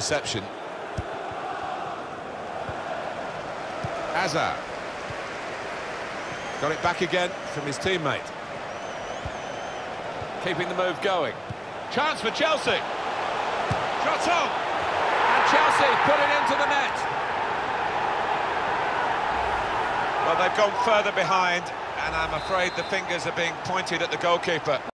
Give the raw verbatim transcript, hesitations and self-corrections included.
interception. Hazard. Got it back again from his teammate. Keeping the move going. Chance for Chelsea. Shot on! And Chelsea put it into the net. Well, they've gone further behind, and I'm afraid the fingers are being pointed at the goalkeeper.